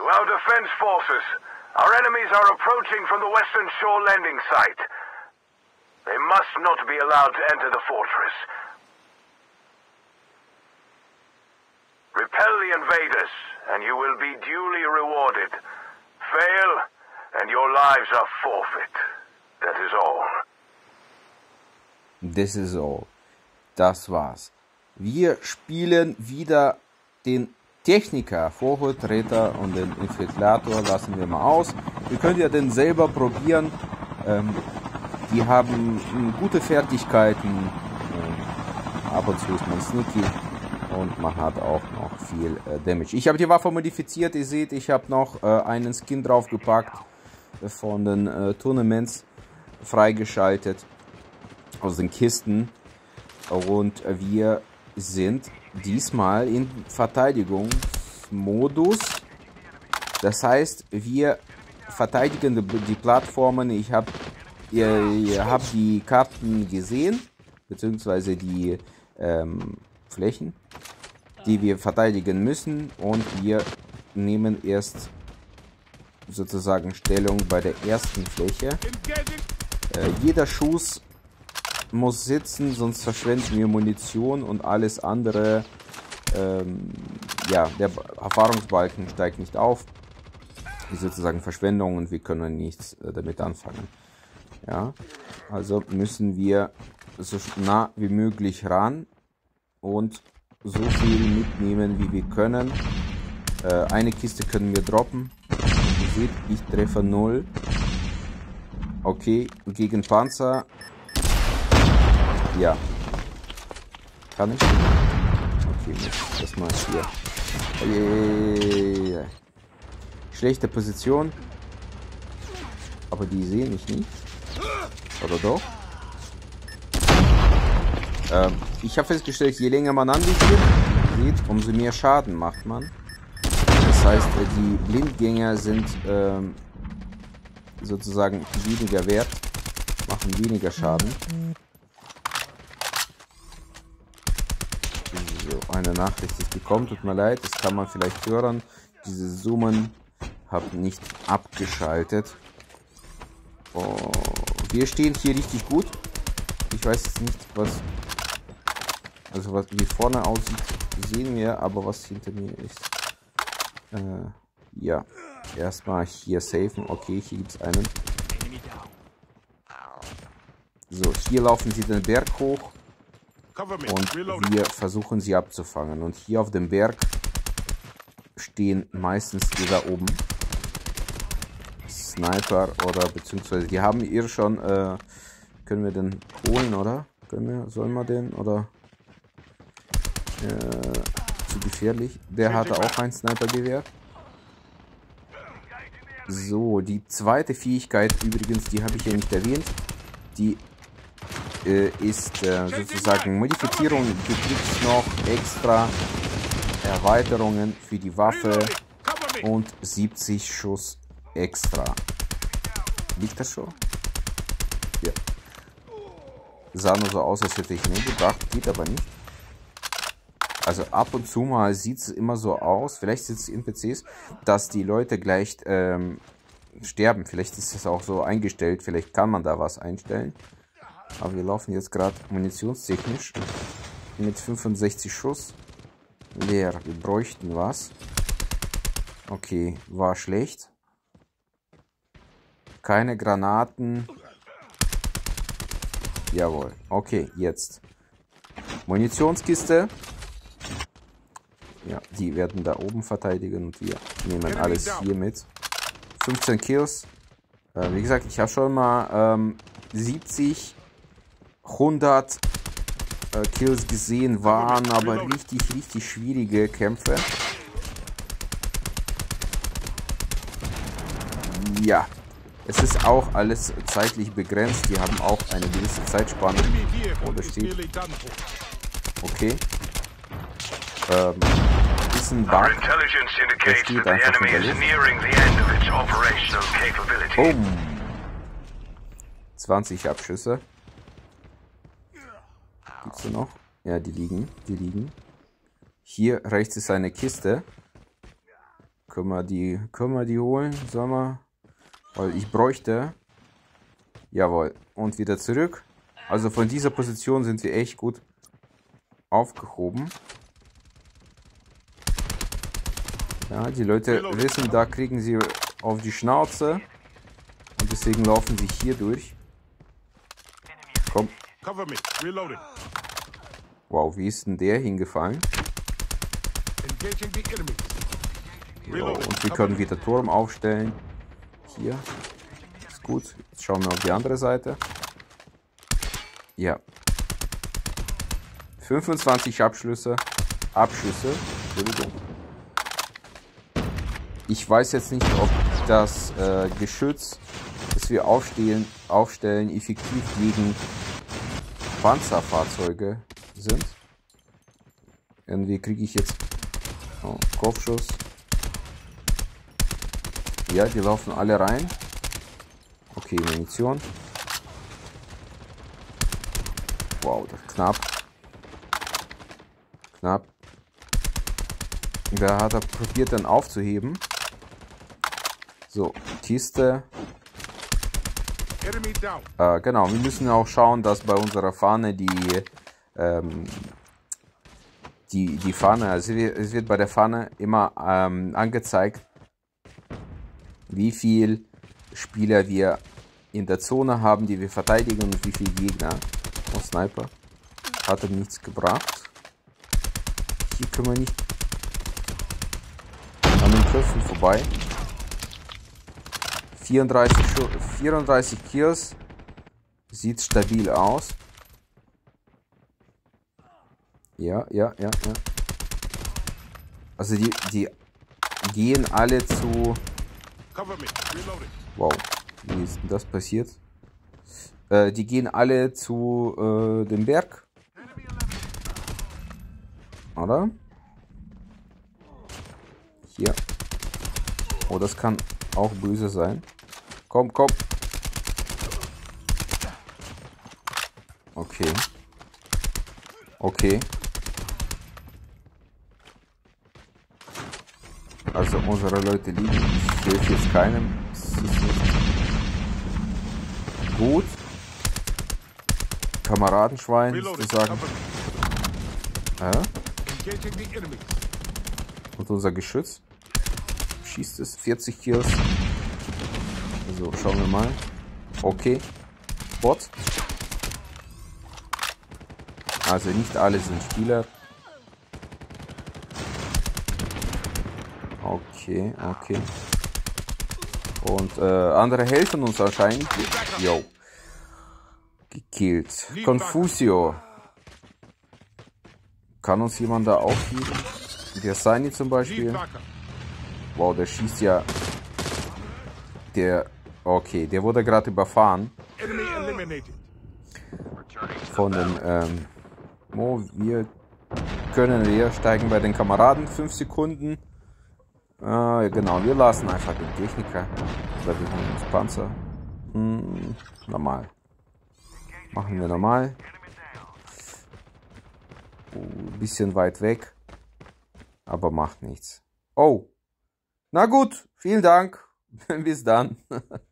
our defense forces. Our enemies are approaching from the western shore landing site. They must not be allowed to enter the fortress. Repel the invaders, and you will be duly rewarded. Fail, and your lives are forfeit. That is all. This is all. Das war's. Wir spielen wieder den Techniker, Vorhuträter und den Infiltrator lassen wir mal aus. Ihr könnt ja den selber probieren. Die haben gute Fertigkeiten. Ab und zu ist man sneaky und man hat auch noch viel Damage. Ich habe die Waffe modifiziert. Ihr seht, ich habe noch einen Skin draufgepackt von den Tournaments freigeschaltet aus den Kisten. Und wir sind diesmal in Verteidigungsmodus. Das heißt, wir verteidigen die Plattformen. Ihr habt die Karten gesehen, beziehungsweise die Flächen, die wir verteidigen müssen. Und wir nehmen erst sozusagen Stellung bei der ersten Fläche. Jeder Schuss muss sitzen, sonst verschwenden wir Munition und alles andere. Ja, der Erfahrungsbalken steigt nicht auf. Ist sozusagen Verschwendung und wir können nichts damit anfangen. Ja, also müssen wir so nah wie möglich ran und so viel mitnehmen, wie wir können. Eine Kiste können wir droppen. Ihr seht, ich treffe 0. Okay, gegen Panzer. Ja. Kann ich? Okay, das mal hier. Schlechte Position. Aber die sehe ich nicht. Oder doch? Ich habe festgestellt, je länger man anvisiert, umso mehr Schaden macht man. Das heißt, die Blindgänger sind sozusagen weniger wert, machen weniger Schaden. So, eine Nachricht ist gekommen, tut mir leid, das kann man vielleicht hören. Diese Summen habe nicht abgeschaltet. Oh, wir stehen hier richtig gut. Ich weiß jetzt nicht, wie vorne aussieht, sehen wir, aber was hinter mir ist. Ja, erstmal hier safen. Okay, hier gibt es einen. So, hier laufen sie den Berg hoch und wir versuchen sie abzufangen. Und hier auf dem Berg stehen meistens die da oben. Sniper oder beziehungsweise die haben ihr schon. Können wir den holen, oder? Sollen wir den, oder? Zu gefährlich. Der hatte auch ein Snipergewehr. So, die zweite Fähigkeit übrigens, die habe ich ja nicht erwähnt. Die ist sozusagen Modifizierung. Du kriegst noch extra Erweiterungen für die Waffe und 70 Schuss extra. Liegt das schon? Ja. Sah nur so aus, als hätte ich nur gedacht, geht aber nicht. Also ab und zu mal sieht es immer so aus, vielleicht sitzt es in PCs, dass die Leute gleich sterben. Vielleicht ist es auch so eingestellt, vielleicht kann man da was einstellen. Aber wir laufen jetzt gerade munitionstechnisch mit 65 Schuss leer. Wir bräuchten was. Okay, war schlecht. Keine Granaten. Jawohl. Okay, jetzt. Munitionskiste. Ja, die werden da oben verteidigen und wir nehmen alles hier mit. 15 Kills. Wie gesagt, ich habe schon mal 70, 100 Kills gesehen, waren aber richtig schwierige Kämpfe. Ja, es ist auch alles zeitlich begrenzt. Die haben auch eine gewisse Zeitspanne. Oh, da steht. Okay. Ist ein Bug. Der steht einfach in der Luft. Boom. 20 Abschüsse. Gibt's da noch? Ja, die liegen. Hier rechts ist eine Kiste. Können wir die holen? Sollen wir? Weil ich bräuchte. Jawohl. Und wieder zurück. Also von dieser Position sind wir echt gut aufgehoben. Ja, die Leute wissen, da kriegen sie auf die Schnauze. Und deswegen laufen sie hier durch. Komm. Wow, wie ist denn der hingefallen? So, und wir können wieder Turm aufstellen. Hier. Ist gut. Jetzt schauen wir auf die andere Seite. Ja. 25 Abschüsse. Entschuldigung. Ich weiß jetzt nicht, ob das Geschütz, das wir aufstellen, effektiv gegen Panzerfahrzeuge sind. Irgendwie kriege ich jetzt Kopfschuss. Ja, die laufen alle rein. Okay, Munition. Wow, das knapp. Knapp. Da hat er probiert dann aufzuheben. So, Kiste. Genau, wir müssen auch schauen, dass bei unserer Fahne die Fahne, also es wird bei der Fahne immer angezeigt, wie viel Spieler wir in der Zone haben, die wir verteidigen und wie viele Gegner. Oh, Sniper. Hat er nichts gebracht. Hier können wir nicht an den Köpfen vorbei. 34 Kills. Sieht stabil aus. Ja. Also die gehen alle zu... Wow, wie ist denn das passiert? Die gehen alle zu dem Berg. Oder? Hier. Oh, das kann auch böse sein. Komm. Okay. Also unsere Leute liegen. Ich helfe jetzt keinem. Das ist nicht gut. Kameradenschwein, sozusagen. Und unser Geschütz. Schießt es. 40 Kills. So, schauen wir mal. Okay. Bot. Also nicht alle sind Spieler. Okay. Und andere helfen uns wahrscheinlich. Jo. Gekillt. Confusio. Kann uns jemand da aufheben? Der Sani zum Beispiel. Wow, der schießt ja. Okay, der wurde gerade überfahren. Von den, wir steigen bei den Kameraden 5 Sekunden. Genau, wir lassen einfach den Techniker. Oder wir holen uns Panzer. Normal. Machen wir normal. Bisschen weit weg. Aber macht nichts. Oh. Na gut, vielen Dank. Bis dann.